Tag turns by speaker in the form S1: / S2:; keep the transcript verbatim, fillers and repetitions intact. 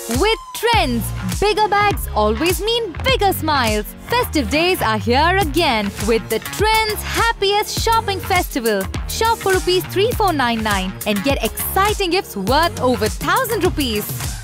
S1: With Trends, bigger bags always mean bigger smiles. Festive days are here again with the Trends Happiest Shopping Festival. Shop for rupees three four nine nine and get exciting gifts worth over one thousand rupees.